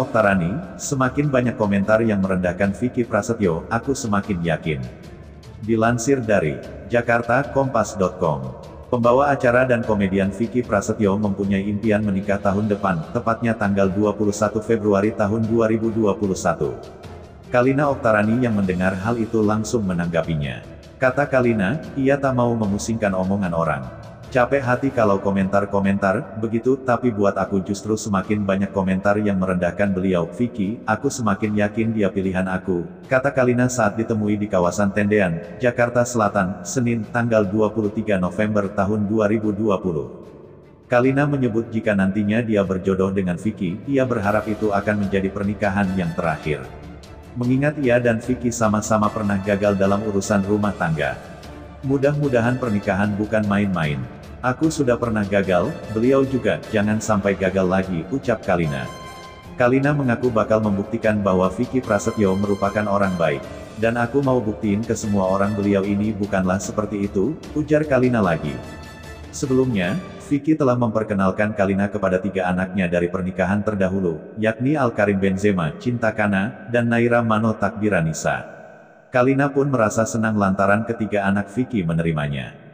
Oktarani, semakin banyak komentar yang merendahkan Vicky Prasetyo, aku semakin yakin. Dilansir dari jakarta.kompas.com. Pembawa acara dan komedian Vicky Prasetyo mempunyai impian menikah tahun depan, tepatnya tanggal 21 Februari tahun 2021. Kalina Oktarani yang mendengar hal itu langsung menanggapinya. Kata Kalina, ia tak mau memusingkan omongan orang. Capek hati kalau komentar-komentar begitu, tapi buat aku justru semakin banyak komentar yang merendahkan beliau. Vicky, aku semakin yakin dia pilihan aku, kata Kalina saat ditemui di kawasan Tendean, Jakarta Selatan, Senin, tanggal 23 November tahun 2020. Kalina menyebut jika nantinya dia berjodoh dengan Vicky, ia berharap itu akan menjadi pernikahan yang terakhir. Mengingat ia dan Vicky sama-sama pernah gagal dalam urusan rumah tangga. Mudah-mudahan pernikahan bukan main-main. Aku sudah pernah gagal, beliau juga, jangan sampai gagal lagi, ucap Kalina. Kalina mengaku bakal membuktikan bahwa Vicky Prasetyo merupakan orang baik. Dan aku mau buktiin ke semua orang beliau ini bukanlah seperti itu, ujar Kalina lagi. Sebelumnya, Vicky telah memperkenalkan Kalina kepada 3 anaknya dari pernikahan terdahulu, yakni Al-Karim Benzema, Cinta Kana, dan Naira Mano Takbiranisa. Kalina pun merasa senang lantaran ketiga anak Vicky menerimanya.